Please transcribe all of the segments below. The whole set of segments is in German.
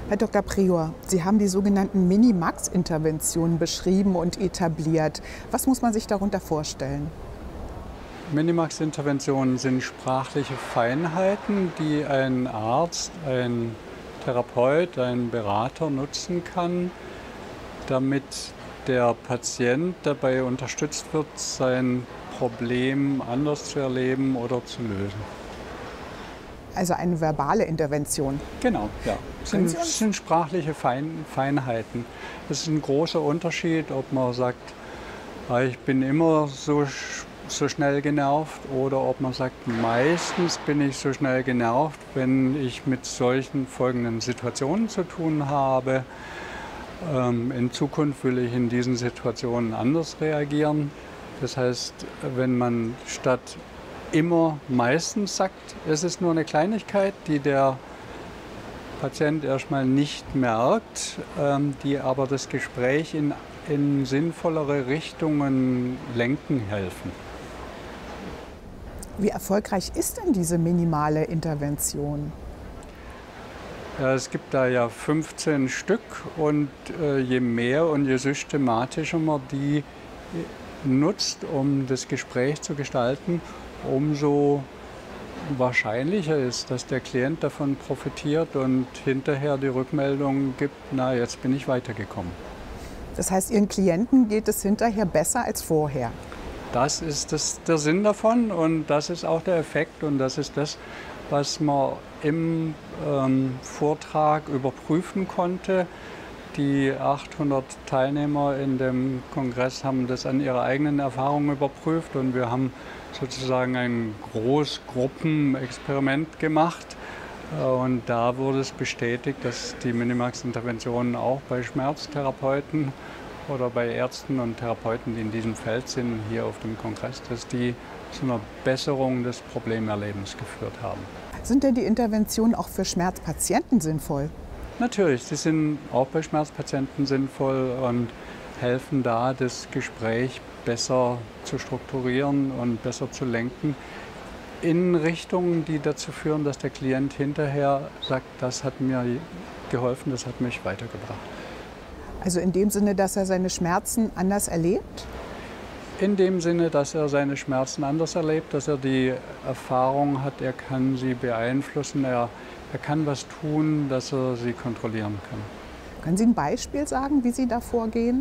Herr Dr. Prior, Sie haben die sogenannten Minimax-Interventionen beschrieben und etabliert. Was muss man sich darunter vorstellen? Minimax-Interventionen sind sprachliche Feinheiten, die ein Arzt, ein Therapeut, ein Berater nutzen kann, damit der Patient dabei unterstützt wird, sein Problem anders zu erleben oder zu lösen. Also eine verbale Intervention. Genau, ja. Können Sie Es sind sprachliche Feinheiten. Es ist ein großer Unterschied, ob man sagt, ich bin immer so schnell genervt, oder ob man sagt, meistens bin ich so schnell genervt, wenn ich mit solchen folgenden Situationen zu tun habe. In Zukunft will ich in diesen Situationen anders reagieren. Das heißt, wenn man statt immer meistens sagt, es ist nur eine Kleinigkeit, die der Patient erstmal nicht merkt, die aber das Gespräch in sinnvollere Richtungen lenken helfen. Wie erfolgreich ist denn diese minimale Intervention? Ja, es gibt da ja 15 Stück, und je mehr und je systematischer man die nutzt, um das Gespräch zu gestalten, umso wahrscheinlicher ist, dass der Klient davon profitiert und hinterher die Rückmeldung gibt, na, jetzt bin ich weitergekommen. Das heißt, Ihren Klienten geht es hinterher besser als vorher. Das ist der Sinn davon, und das ist auch der Effekt, und das ist das, was man im Vortrag überprüfen konnte. Die 800 Teilnehmer in dem Kongress haben das an ihrer eigenen Erfahrung überprüft, und wir haben sozusagen ein Großgruppenexperiment gemacht. Und da wurde es bestätigt, dass die Minimax-Interventionen auch bei Schmerztherapeuten oder bei Ärzten und Therapeuten, die in diesem Feld sind, hier auf dem Kongress, dass die zu einer Besserung des Problemerlebens geführt haben. Sind denn die Interventionen auch für Schmerzpatienten sinnvoll? Natürlich, sie sind auch bei Schmerzpatienten sinnvoll und helfen da, das Gespräch besser zu strukturieren und besser zu lenken in Richtungen, die dazu führen, dass der Klient hinterher sagt, das hat mir geholfen, das hat mich weitergebracht. Also in dem Sinne, dass er seine Schmerzen anders erlebt? In dem Sinne, dass er seine Schmerzen anders erlebt, dass er die Erfahrung hat, er kann sie beeinflussen, er kann was tun, dass er sie kontrollieren kann. Können Sie ein Beispiel sagen, wie Sie da vorgehen?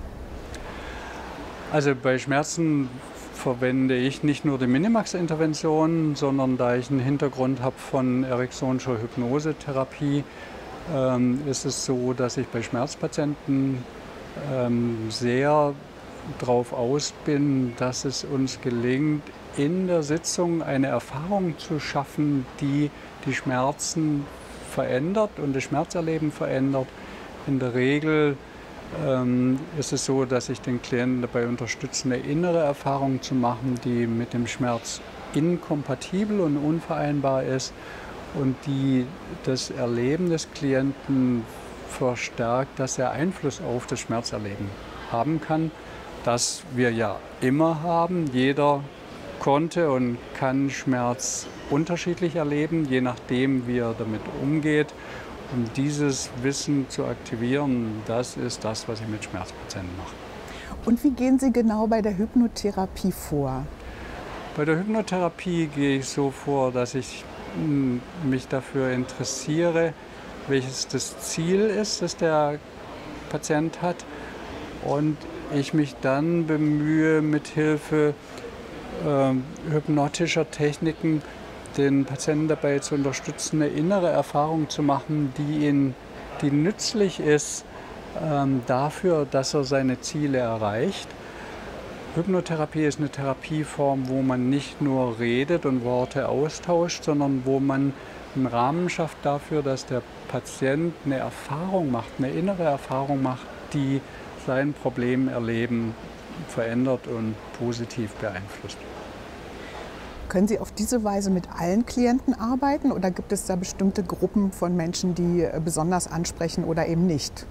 Also bei Schmerzen verwende ich nicht nur die Minimax-Intervention, sondern da ich einen Hintergrund habe von eriksonischer Hypnosetherapie, ist es so, dass ich bei Schmerzpatienten sehr darauf aus bin, dass es uns gelingt, in der Sitzung eine Erfahrung zu schaffen, die die Schmerzen verändert und das Schmerzerleben verändert. In der Regel ist es so, dass ich den Klienten dabei unterstütze, eine innere Erfahrung zu machen, die mit dem Schmerz inkompatibel und unvereinbar ist und die das Erleben des Klienten verstärkt, dass er Einfluss auf das Schmerzerleben haben kann, das wir ja immer haben. Jeder konnte und kann Schmerz unterschiedlich erleben, je nachdem, wie er damit umgeht. Um dieses Wissen zu aktivieren, das ist das, was ich mit Schmerzpatienten mache. Und wie gehen Sie genau bei der Hypnotherapie vor? Bei der Hypnotherapie gehe ich so vor, dass ich mich dafür interessiere, welches das Ziel ist, das der Patient hat, und ich mich dann bemühe, mithilfe hypnotischer Techniken den Patienten dabei zu unterstützen, eine innere Erfahrung zu machen, die nützlich ist dafür, dass er seine Ziele erreicht. Hypnotherapie ist eine Therapieform, wo man nicht nur redet und Worte austauscht, sondern wo man einen Rahmen schafft dafür, dass der Patient eine Erfahrung macht, eine innere Erfahrung macht, die sein Problemerleben verändert und positiv beeinflusst. Können Sie auf diese Weise mit allen Klienten arbeiten oder gibt es da bestimmte Gruppen von Menschen, die besonders ansprechen oder eben nicht?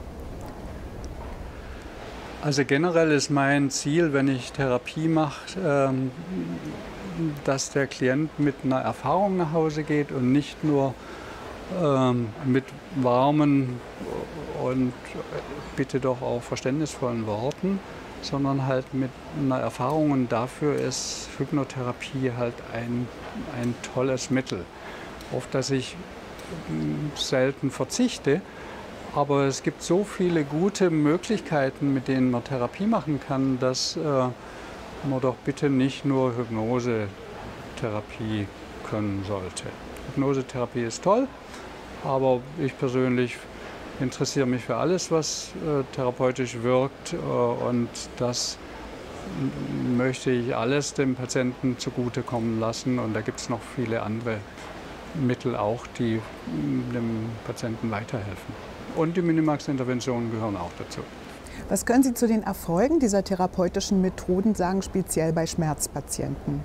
Also generell ist mein Ziel, wenn ich Therapie mache, dass der Klient mit einer Erfahrung nach Hause geht und nicht nur mit warmen und bitte doch auch verständnisvollen Worten, sondern halt mit einer Erfahrung. Und dafür ist Hypnotherapie halt ein tolles Mittel, auf das ich selten verzichte. Aber es gibt so viele gute Möglichkeiten, mit denen man Therapie machen kann, dass man doch bitte nicht nur Hypnosetherapie können sollte. Hypnosetherapie ist toll, aber ich persönlich interessiere mich für alles, was therapeutisch wirkt, und das möchte ich alles dem Patienten zugutekommen lassen. Und da gibt es noch viele andere Mittel auch, die dem Patienten weiterhelfen. Und die Minimax-Interventionen gehören auch dazu. Was können Sie zu den Erfolgen dieser therapeutischen Methoden sagen, speziell bei Schmerzpatienten?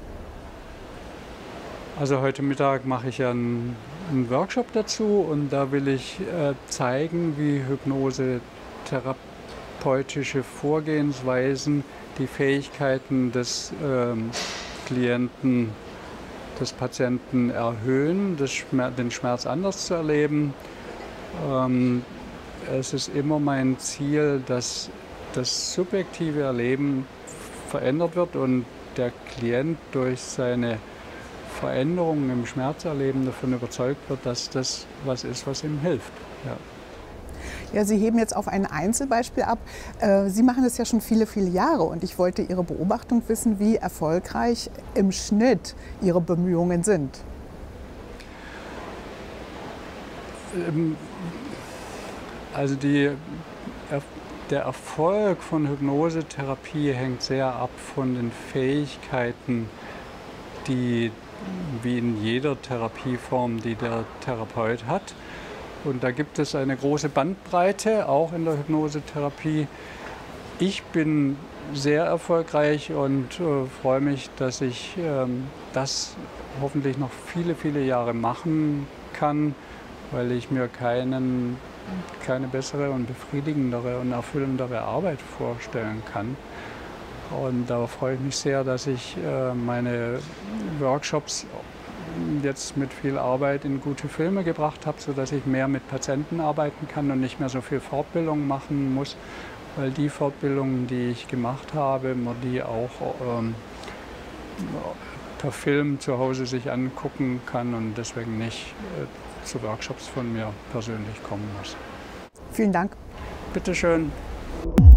Also heute Mittag mache ich ja einen Workshop dazu, und da will ich zeigen, wie hypnosetherapeutische Vorgehensweisen die Fähigkeiten des Klienten, des Patienten erhöhen, den Schmerz anders zu erleben. Es ist immer mein Ziel, dass das subjektive Erleben verändert wird und der Klient durch seine Veränderungen im Schmerzerleben davon überzeugt wird, dass das was ist, was ihm hilft. Ja. Ja, Sie heben jetzt auf ein Einzelbeispiel ab. Sie machen das ja schon viele, viele Jahre, und ich wollte Ihre Beobachtung wissen, wie erfolgreich im Schnitt Ihre Bemühungen sind. Also der Erfolg von Hypnosetherapie hängt sehr ab von den Fähigkeiten, die wie in jeder Therapieform, die der Therapeut hat. Und da gibt es eine große Bandbreite, auch in der Hypnosetherapie. Ich bin sehr erfolgreich und freue mich, dass ich das hoffentlich noch viele, viele Jahre machen kann, weil ich mir keine bessere und befriedigendere und erfüllendere Arbeit vorstellen kann. Und da freue ich mich sehr, dass ich meine Workshops jetzt mit viel Arbeit in gute Filme gebracht habe, sodass ich mehr mit Patienten arbeiten kann und nicht mehr so viel Fortbildung machen muss, weil die Fortbildungen, die ich gemacht habe, man die auch per Film zu Hause sich angucken kann und deswegen nicht zu Workshops von mir persönlich kommen muss. Vielen Dank. Bitte schön.